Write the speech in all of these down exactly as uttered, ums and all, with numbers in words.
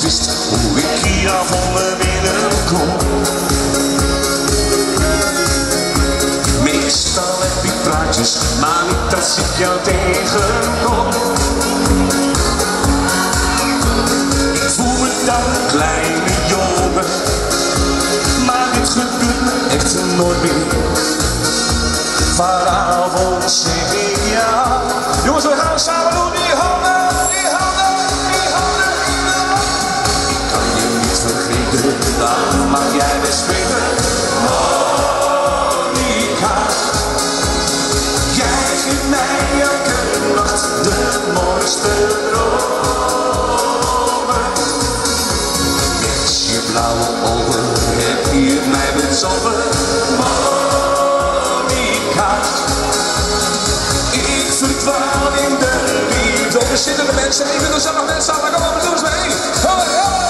wist hoe ik hier vonden binnenkom. Meestal heb ik praatjes, maar niet als ik jou tegenkom. Ik voel me dan een kleine jongen, maar dit gebeurt me echt nooit meer. Vanavond zing ik jou. Jongens, we gaan samen doen, die handen, die handen, die handen in de lucht. Ik kan je niet vergeten, dan mag jij best spelen. Monica, jij geeft mij elke nacht de mooiste dromen. Met je blauwe ogen heb je mij bezonnen. Ik verdwaal in de liefde. Er zitten de mensen, ik wil er zelf mensen aan, kom op, doe eens mee. Hoi, hoi.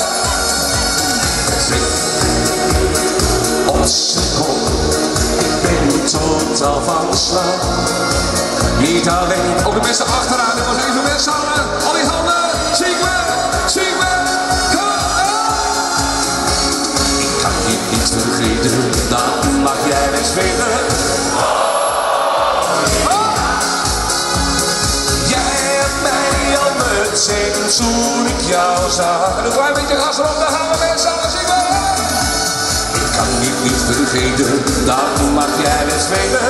Op zijn kop, ik ben totaal van slag. Niet alleen, ook de mensen achteraan, jongens, even mensen samen. Al die handen, zie ik me, zie ik me. Kom op. Ik kan je niet vergeten, dan mag jij best spelen. Sinds toen ik jou zag. En een klein beetje gas erop, dan gaan we mensen aan zingen. Ik kan je niet vergeten, dan mag jij weer spelen.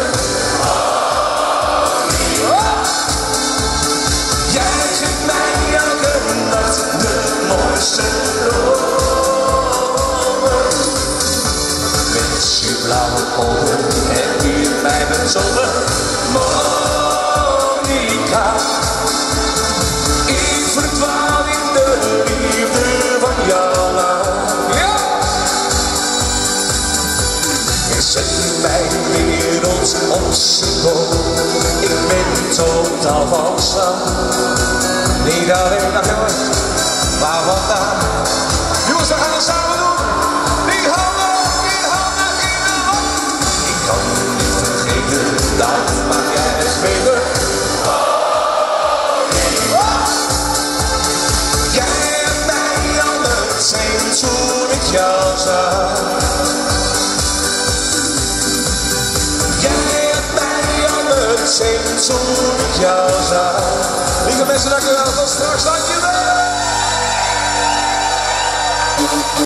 Oh. Jij geeft mij elke nacht de mooiste dromen. Met je blauwe ogen heb je mij bezonnen. Monica, ik verdwaal in de liefde van jouw naam. Ja! Je zet mijn wereld op zijn kop. Ik ben totaal van slag. Niet alleen naar jou, maar vandaag. Jongens, we gaan het samen doen. Die handen, die handen in de lucht. Ik kan je niet vergeten, dan mag jij het spelen. Toen ik jou zag. Jij hebt mij aan het zingen toen ik jou zag. Lieve mensen, dank u wel. Tot straks, dank je wel.